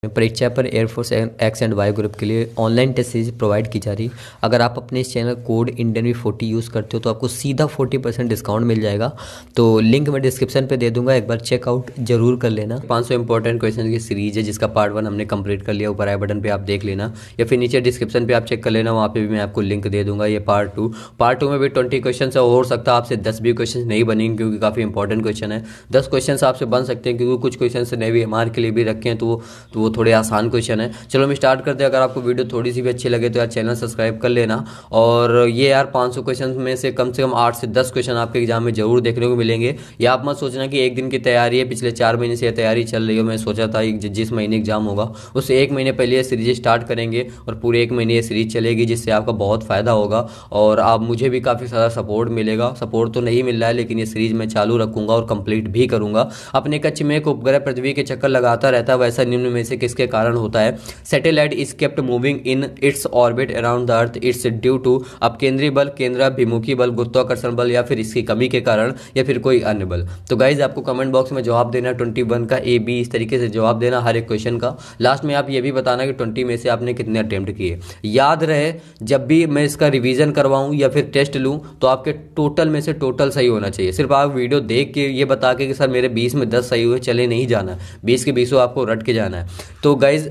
परीक्षा पर air force X and Y group के लिए ऑनलाइन टेस्ट सीरीज प्रोवाइड की जा रही। अगर आप अपने इस channel code Indian V 40 use करते हो तो आपको सीधा 40% डिस्काउंट मिल जाएगा। तो लिंक मैं डिस्क्रिप्शन पे दे दूंगा, एक बार चेकआउट जरूर कर लेना। 500 इंपॉर्टेंट क्वेश्चन की सीरीज है जिसका पार्ट 1 हमने कंप्लीट कर लिया। ऊपर आई बटन पर आप देख लेना या फिर नीचे डिस्क्रिप्शन पर आप चेक कर लेना, वहाँ पर भी मैं आपको लिंक दे दूंगा। ये पार्ट टू में भी 20 क्वेश्चन है, हो सकता है आपसे 10 भी क्वेश्चन नहीं बनेंगे क्योंकि काफ़ी इंपॉर्टेंट क्वेश्चन है। 10 क्वेश्चन आपसे बन सकते हैं क्योंकि कुछ क्वेश्चन ने भी हमारे के लिए भी रखे हैं, तो वो थोड़े आसान क्वेश्चन है। चलो हम स्टार्ट करते हैं। अगर आपको वीडियो थोड़ी सी भी अच्छी लगे तो यार चैनल सब्सक्राइब कर लेना। और ये यार 500 क्वेश्चन में से कम 8 से 10 क्वेश्चन आपके एग्जाम में जरूर देखने को मिलेंगे। या आप मत सोचना कि एक दिन की तैयारी है, पिछले 4 महीने से तैयारी चल रही हो। मैं सोचा था जिस महीने एग्जाम होगा उससे 1 महीने पहले ये सीरीज स्टार्ट करेंगे और पूरे 1 महीने ये सीरीज चलेगी, जिससे आपका बहुत फ़ायदा होगा और आप मुझे भी काफ़ी सारा सपोर्ट मिलेगा। सपोर्ट तो नहीं मिल रहा है लेकिन ये सीरीज मैं चालू रखूंगा और कंप्लीट भी करूंगा। अपने कच्छ में एक उपग्रह पृथ्वी के चक्कर लगाता रहता है, वैसा निम्न में से किसके कारण होता है? Satellite is kept moving in its orbit around the earth, it's due to अपकेंद्री बल, केंद्राभिमुखी बल, गुरुत्वाकर्षण बल, या फिर इसकी कमी के कारण, या फिर कोई अन्य बल। तो गाइज आपको कमेंट बॉक्स में जवाब देना 21 का A B, इस तरीके से जवाब देना हर एक क्वेश्चन का। लास्ट में आप ये भी बताना कि 20 में से आपने कितने अटेम्प्ट किए। याद रहे जब भी मैं इसका रिवीजन करवाऊं या फिर टेस्ट लूं तो आपके टोटल में से टोटल सही होना चाहिए। सिर्फ आप वीडियो देख के ये बता के कि सर मेरे 20 में 10 सही हुए, चले नहीं जाना, 20 के 20 आपको रट के जाना है। तो गाइज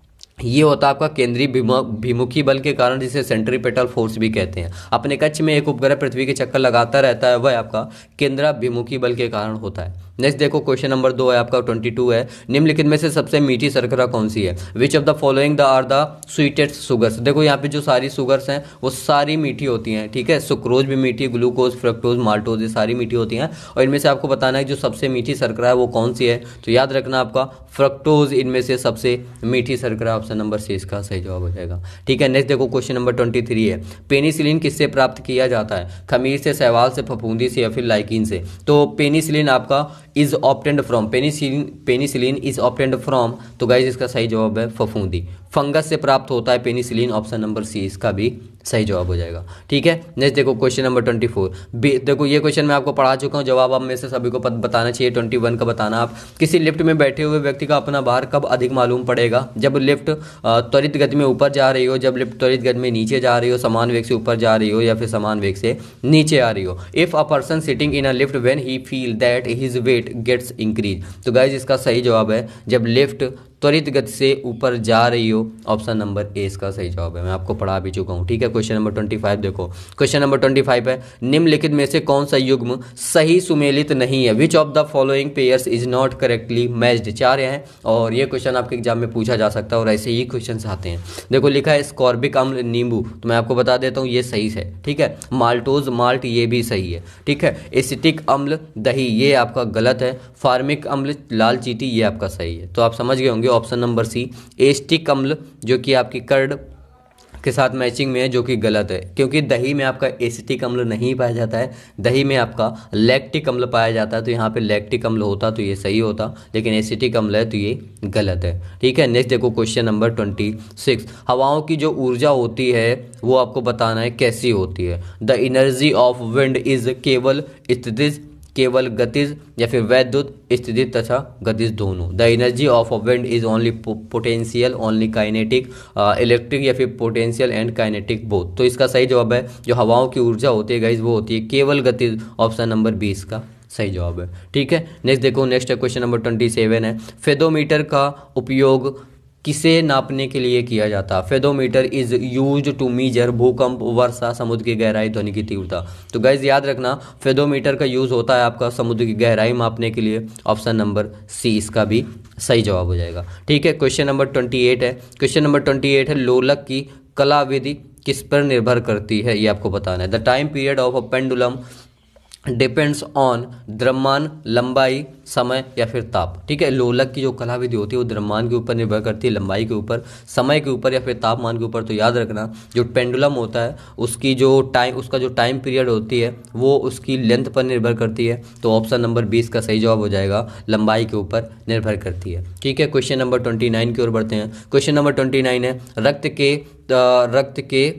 ये होता है आपका केंद्रीय भिमुखी बल के कारण, जिसे सेंट्रीपेटल फोर्स भी कहते हैं। अपने कक्ष में एक उपग्रह पृथ्वी के चक्कर लगाता रहता है, वह आपका केंद्राभिमुखी बल के कारण होता है। नेक्स्ट देखो क्वेश्चन नंबर 2 है आपका 22 है। निम्नलिखित में से सबसे मीठी शर्करा कौन सी है? Which of the following the are the sweetest sugars. देखो यहाँ पे जो सारी सुगर्स हैं वो सारी मीठी होती हैं, ठीक है। सुक्रोज भी मीठी, ग्लूकोज, फ्रक्टोज, माल्टोज, ये सारी मीठी होती हैं। और इनमें से आपको बताना है जो सबसे मीठी शर्करा है वो कौन सी है। तो याद रखना आपका फ्रक्टोज इनमें से सबसे मीठी शर्करा, ऑप्शन नंबर C इसका सही जवाब हो जाएगा, ठीक है। नेक्स्ट देखो क्वेश्चन नंबर 23 है। पेनिसिलिन किससे प्राप्त किया जाता है? खमीर से, शैवाल से, फफूंदी से, या फिर लाइकिन से। तो पेनिसिलिन आपका is obtained from, penicillin is obtained from, तो गाइज इसका सही जवाब है फफूंदी। फंगस से प्राप्त होता है पेनिसिलिन, ऑप्शन नंबर C इसका भी सही जवाब हो जाएगा, ठीक है। नेक्स्ट देखो क्वेश्चन नंबर 24। देखो ये क्वेश्चन मैं आपको पढ़ा चुका हूँ, जवाब अब में से सभी को बताना चाहिए। 21 का बताना आप। किसी लिफ्ट में बैठे हुए व्यक्ति का अपना भार कब अधिक मालूम पड़ेगा? जब लिफ्ट त्वरित गति में ऊपर जा रही हो, जब लिफ्ट त्वरित गति में नीचे जा रही हो, समान वेग से ऊपर जा रही हो, या फिर समान वेग से नीचे आ रही हो। If a person sitting in a lift when he feel that his weight gets increase, तो गाइज इसका सही जवाब है जब लिफ्ट त्वरित गति से ऊपर जा रही हो, ऑप्शन नंबर A इसका सही जवाब है। मैं आपको पढ़ा भी चुका हूँ, ठीक है। क्वेश्चन नंबर 25 देखो। क्वेश्चन नंबर 25 है। निम्नलिखित में से कौन सा युग्म सही सुमेलित नहीं है? Which of the following pairs is not correctly matched. 4 हैं और ये क्वेश्चन आपके एग्जाम में पूछा जा सकता है और ऐसे ही क्वेश्चन आते हैं। देखो लिखा है स्कॉर्बिक अम्ल नींबू, तो मैं आपको बता देता हूँ ये सही है, ठीक है। माल्टोज माल्ट, ये भी सही है, ठीक है। एसिटिक अम्ल दही, ये आपका गलत है। फार्मिक अम्ल लाल चींटी, ये आपका सही है। तो आप समझ गए होंगे ऑप्शन नंबर C। एस्टिक अम्ल जो कि आपकी कर्ड के साथ मैचिंग में है, जो कि गलत है क्योंकि दही में आपका एसिटिक अम्ल नहीं पाया जाता है, दही में आपका लैक्टिक अम्ल पाया जाता है। तो यहाँ पे लैक्टिक अम्ल होता तो ये सही होता, लेकिन एसिटिक अम्ल है तो ये गलत है, ठीक है। नेक्स्ट देखो क्वेश्चन नंबर 26। हवाओं की जो ऊर्जा होती है वो आपको बताना है कैसी होती है। The energy of wind is केवल स्थितिज, केवल गतिज, या फिर वैद्युत स्थितिज तथा गतिज दोनों। The energy of a wind is only potential, only kinetic, electric, या फिर पोटेंशियल एंड काइनेटिक बोथ। तो इसका सही जवाब है जो हवाओं की ऊर्जा होती है गाइज वो होती है केवल गतिज, ऑप्शन नंबर B इसका सही जवाब है, ठीक है। नेक्स्ट देखो, नेक्स्ट क्वेश्चन नंबर 27 है। फेदोमीटर का उपयोग किसे नापने के लिए किया जाता है? Fathometer is used to measure भूकंप, वर्षा, समुद्र की गहराई, ध्वनि की तीव्रता। तो गाइज याद रखना फेदोमीटर का यूज होता है आपका समुद्र की गहराई मापने के लिए, ऑप्शन नंबर C इसका भी सही जवाब हो जाएगा, ठीक है। क्वेश्चन नंबर 28 है। क्वेश्चन नंबर 28 है। लोलक की कलाविधि किस पर निर्भर करती है, ये आपको बताना है। The time period of a pendulum depends on द्रव्यमान, लंबाई, समय, या फिर ताप, ठीक है। लोलक की जो कला विधि होती है वो द्रव्यमान के ऊपर निर्भर करती है, लंबाई के ऊपर, समय के ऊपर, या फिर तापमान के ऊपर। तो याद रखना जो पेंडुलम होता है उसकी जो टाइम पीरियड होती है वो उसकी लेंथ पर निर्भर करती है। तो ऑप्शन नंबर 20 का सही जवाब हो जाएगा, लंबाई के ऊपर निर्भर करती है, ठीक है। क्वेश्चन नंबर 29 की ओर बढ़ते हैं। क्वेश्चन नंबर 29 है। रक्त के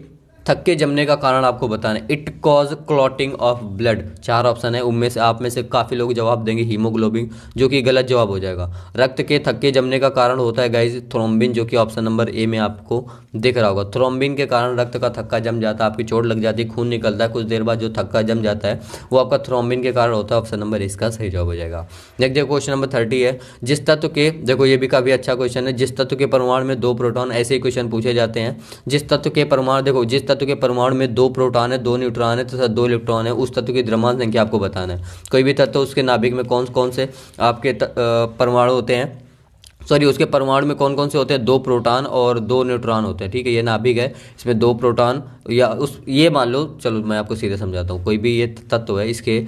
थक्के जमने का कारण आपको बताना है। It cause clotting of blood, 4 option है, उनमें से आप में से काफ़ी लोग जवाब देंगे हीमोग्लोबिन, जो कि गलत जवाब हो जाएगा। रक्त के थक्के जमने का कारण होता है गाइज थ्रोम्बिन, जो कि ऑप्शन नंबर ए में आपको दिख रहा होगा। थ्रोम्बिन के कारण रक्त का थक्का जम जाता है, आपकी चोट लग जाती है, खून निकलता है, कुछ देर बाद जो थक्का जम जाता है वो आपका थ्रोम्बिन के कारण होता है। ऑप्शन नंबर इसका सही जवाब हो जाएगा। नेक्स्ट देखो क्वेश्चन नंबर 30 है, जिस तत्व के, देखो ये भी काफ़ी अच्छा क्वेश्चन है, जिस तत्व के परमाणु में 2 प्रोटॉन, ऐसे ही क्वेश्चन पूछे जाते हैं। जिस तत्व के परमाणु, देखो जिस तत्व के परमाणु में 2 प्रोटॉन है, 2 न्यूट्रॉन है तथा 2 इलेक्ट्रॉन है, उस तत्व की द्रव्यमान संख्या आपको बताना है। कोई भी तत्व उसके नाभिक में कौन कौन से आपके परमाणु होते हैं, सॉरी उसके परमाणु में कौन कौन से होते हैं, 2 प्रोटॉन और 2 न्यूट्रॉन होते हैं। ठीक है, ये नाभिक है, इसमें 2 प्रोटॉन, या उस ये मान लो, चलो मैं आपको सीधे समझाता हूँ। कोई भी ये तत्व है, इसके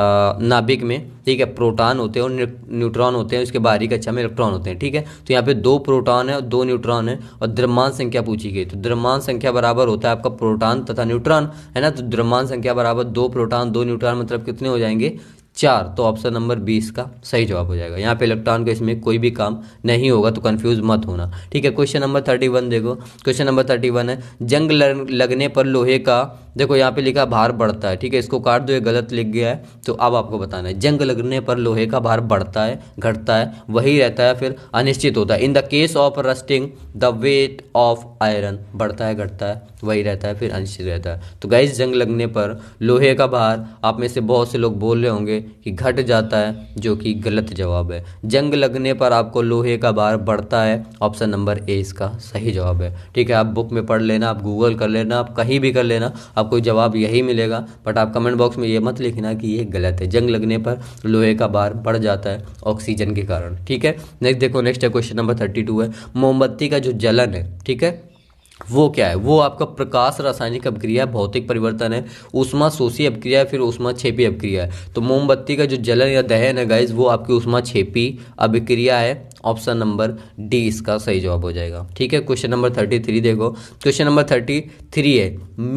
नाभिक में, ठीक है, प्रोटॉन होते हैं और न्यूट्रॉन होते हैं, इसके बाहरी कक्षा में इलेक्ट्रॉन होते हैं। ठीक है, तो यहाँ पे 2 प्रोटॉन है और 2 न्यूट्रॉन है और द्रव्यमान संख्या पूछी गई, तो द्रव्यमान संख्या बराबर होता है आपका प्रोटॉन तथा न्यूट्रॉन, है ना। तो द्रव्यमान संख्या बराबर 2 प्रोटॉन 2 न्यूट्रॉन, मतलब कितने हो जाएंगे, 4। तो ऑप्शन नंबर 20 का सही जवाब हो जाएगा। यहाँ पे इलेक्ट्रॉन का इसमें कोई भी काम नहीं होगा, तो कंफ्यूज मत होना। ठीक है, क्वेश्चन नंबर 31 देखो, क्वेश्चन नंबर 31 है, जंग लगने पर लोहे का, देखो यहाँ पे लिखा भार बढ़ता है। ठीक है, इसको काट दो, ये गलत लिख गया है, तो अब आपको बताना है जंग लगने पर लोहे का भार बढ़ता है, घटता है, वही रहता है, फिर अनिश्चित होता है। In the case of rusting the weight of iron, बढ़ता है, घटता है, वही रहता है, फिर अनिश्चित रहता है। तो गाइस जंग लगने पर लोहे का भार, आप में से बहुत से लोग बोल रहे होंगे कि घट जाता है, जो कि गलत जवाब है। जंग लगने पर आपको लोहे का भार बढ़ता है, ऑप्शन नंबर ए इसका सही जवाब है। ठीक है, आप बुक में पढ़ लेना, आप गूगल कर लेना, आप कहीं भी कर लेना, आपको जवाब यही मिलेगा। बट आप कमेंट बॉक्स में ये मत लिखना कि ये गलत है। जंग लगने पर लोहे का भार बढ़ जाता है ऑक्सीजन के कारण। ठीक है, नेक्स्ट देखो, नेक्स्ट है क्वेश्चन नंबर 32 है, मोमबत्ती का जो जलन है, ठीक है, वो क्या है, वो आपका प्रकाश रासायनिक अभिक्रिया, भौतिक परिवर्तन है, ऊष्मा शोषी अभिक्रिया है, फिर ऊष्मा छेपी अभिक्रिया है। तो मोमबत्ती का जो जलन या दहन है गाइज, वो आपकी ऊष्मा छेपी अभिक्रिया है, ऑप्शन नंबर डी इसका सही जवाब हो जाएगा। ठीक है, क्वेश्चन नंबर 33 देखो, क्वेश्चन नंबर 33 है,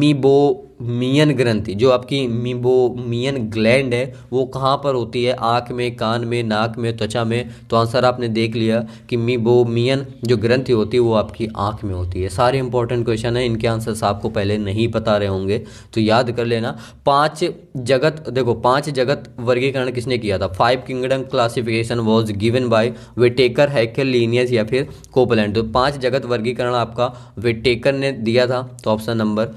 मीबोमियन ग्रंथि, जो आपकी मीबोमियन ग्लैंड है, वो कहाँ पर होती है, आँख में, कान में, नाक में, त्वचा में। तो आंसर आपने देख लिया कि मीबोमियन जो ग्रंथि होती है वो आपकी आँख में होती है। सारे इंपॉर्टेंट क्वेश्चन है, इनके आंसर्स आपको पहले नहीं पता रहे होंगे, तो याद कर लेना। 5 जगत, देखो 5 जगत वर्गीकरण किसने किया था, 5 kingdom classification was given by Whittaker, Haeckel, Linnaeus या फिर कोपलैंड। तो 5 जगत वर्गीकरण आपका विटेकर ने दिया था, तो ऑप्शन नंबर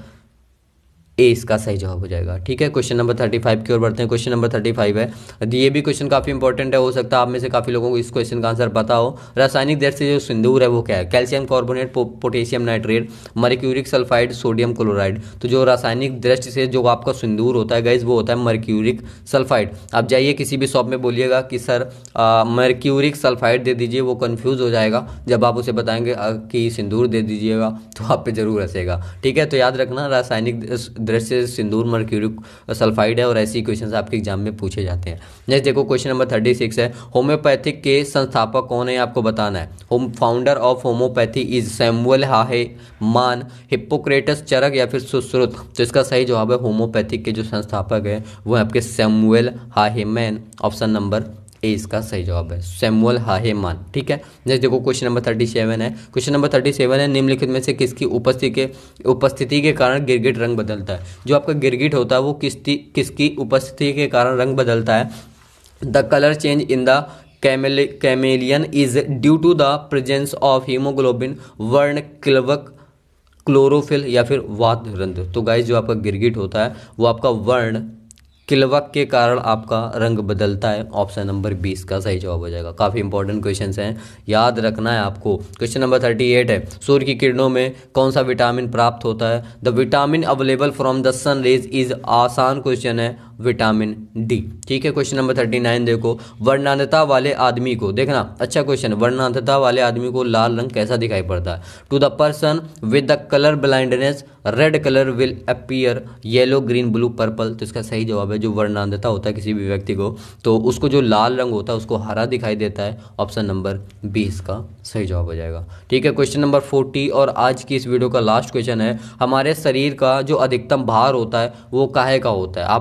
ए इसका सही जवाब हो जाएगा। ठीक है, क्वेश्चन नंबर 35 की ओर बढ़ते हैं। क्वेश्चन नंबर 35 है, ये भी क्वेश्चन काफी इंपॉर्टेंट है, हो सकता है आप में से काफी लोगों को इस क्वेश्चन का आंसर पता हो। रासायनिक दृष्टि से जो सिंदूर है वो क्या है, calcium carbonate, potassium nitrate, mercuric sulphide, sodium chloride. तो जो रासायनिक दृष्टि से जो आपका सिंदूर होता है गाइज, वो होता है मर्क्यूरिक सल्फाइड। आप जाइए किसी भी शॉप में बोलिएगा कि सर मर्क्यूरिक सल्फाइड दे दीजिए, वो कन्फ्यूज हो जाएगा। जब आप उसे बताएंगे कि सिंदूर दे दीजिएगा तो आप पे जरूर हंसेगा। ठीक है, तो याद रखना रासायनिक दृष्टि से सिंदूर मर्क्यूरिक सल्फाइड है, और ऐसी क्वेश्चंस आपके एग्जाम में पूछे जाते हैं। नेक्स्ट देखो, क्वेश्चन नंबर 36 है, होम्योपैथिक के संस्थापक कौन है, आपको बताना है। Founder of homoeopathy is Samuel Hahnemann, Hippocrates, Charaka या फिर सुश्रुत। तो इसका सही जवाब है, होम्योपैथिक के जो संस्थापक है वो है आपके Samuel Hahnemann, option number A इसका सही जवाब है, सैमुअल हाहेमान। ठीक है, नेक्स्ट देखो, क्वेश्चन नंबर 37 है, क्वेश्चन नंबर 37 है, निम्नलिखित में से किसकी उपस्थिति के कारण गिरगिट रंग बदलता है। जो आपका गिरगिट होता है वो किसकी उपस्थिति के कारण रंग बदलता है। The colour change in the chameleon is due to the presence of haemoglobin, वर्ण, क्लवक, क्लोरोफिल या फिर वात रंध्र। तो गाइस जो आपका गिरगिट होता है वो आपका वर्ण, किलवक के कारण आपका रंग बदलता है, ऑप्शन नंबर 20 का सही जवाब हो जाएगा। काफ़ी इंपॉर्टेंट क्वेश्चंस हैं, याद रखना है आपको। क्वेश्चन नंबर 38 है, सूर्य की किरणों में कौन सा विटामिन प्राप्त होता है। The vitamin available from the sun rays is, आसान क्वेश्चन है, विटामिन डी। ठीक है, क्वेश्चन नंबर 39 देखो, वर्णांधता वाले आदमी को, देखना अच्छा क्वेश्चन, वर्णांधता वाले आदमी को लाल रंग कैसा दिखाई पड़ता है। To the person with the colour blindness red colour will appear, yellow, green, blue, purple. तो इसका सही जवाब है, जो वर्णांधता होता है किसी भी व्यक्ति को, तो उसको जो लाल रंग होता है उसको हरा दिखाई देता है, ऑप्शन नंबर 20 का सही जवाब हो जाएगा। ठीक है, क्वेश्चन नंबर 40 और आज की इस वीडियो का लास्ट क्वेश्चन है, हमारे शरीर का जो अधिकतम भार होता है वो काहे का होता है। आप ये भी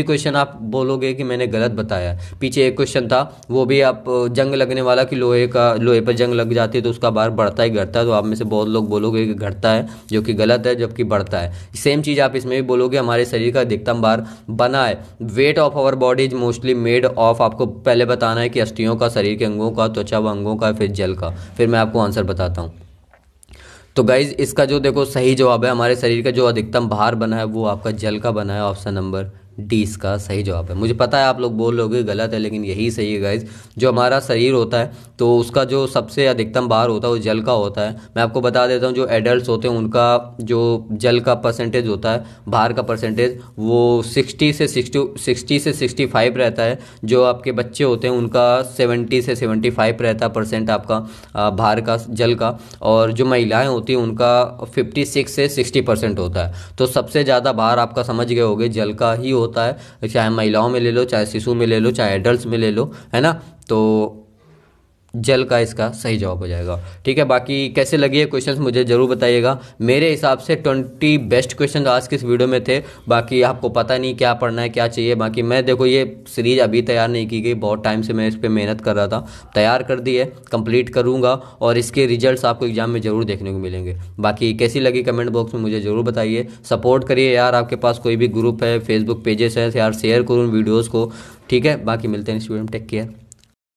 क्वेश्चन आप बोलोगे कि मैंने गलत बताया। पीछे एक क्वेश्चन था वो भी आप जंग लगने वाला कि लोहे पर जंग लग जाती है तो उसका भार बढ़ता ही घटता है, तो आप में से बहुत लोग बोलोगे कि घटता है, जो कि गलत है, जबकि बढ़ता है। सेम चीज़ आप इसमें भी बोलोगे हमारे शरीर का अधिकतम भार बना है, weight of our body is mostly made of, आपको पहले बताना है कि अस्थियों का, शरीर के अंगों का, त्वचा व अंगों का, फिर जल का, फिर मैं आपको आंसर बताता हूँ। तो गाइज इसका जो देखो सही जवाब है, हमारे शरीर का जो अधिकतम भार बना है वो आपका जल का बना है। ऑप्शन नंबर डी इसका सही जवाब है। मुझे पता है आप लोग बोल लोगे गलत है, लेकिन यही सही है गाइज। जो हमारा शरीर होता है तो उसका जो सबसे अधिकतम भार होता है वो जल का होता है। मैं आपको बता देता हूँ, जो एडल्ट होते हैं उनका जो जल का परसेंटेज होता है, भार का परसेंटेज, वो 60 से 65 रहता है। जो आपके बच्चे होते हैं उनका 70 से 75 रहता है परसेंट आपका भार का, जल का। और जो महिलाएं होती हैं उनका 56 से 60% होता है। तो सबसे ज़्यादा भार आपका समझ गए होगे जल का ही होता है, चाहे महिलाओं में ले लो, चाहे शिशु में ले लो, चाहे एडल्ट में ले लो, है ना। तो जल का इसका सही जवाब हो जाएगा। ठीक है, बाकी कैसे लगी है क्वेश्चंस मुझे ज़रूर बताइएगा। मेरे हिसाब से 20 बेस्ट क्वेश्चन आज के इस वीडियो में थे। बाकी आपको पता नहीं क्या पढ़ना है, क्या चाहिए। बाकी मैं देखो ये सीरीज अभी तैयार नहीं की गई, बहुत टाइम से मैं इस पर मेहनत कर रहा था, तैयार कर दी है, कंप्लीट करूँगा और इसके रिजल्ट्स आपको एग्जाम में ज़रूर देखने को मिलेंगे। बाकी कैसी लगी कमेंट बॉक्स में मुझे ज़रूर बताइए। सपोर्ट करिए यार, आपके पास कोई भी ग्रुप है, फेसबुक पेजेस है यार, शेयर करूँ वीडियोज़ को। ठीक है, बाकी मिलते हैं इस वीडियो में, टेक केयर।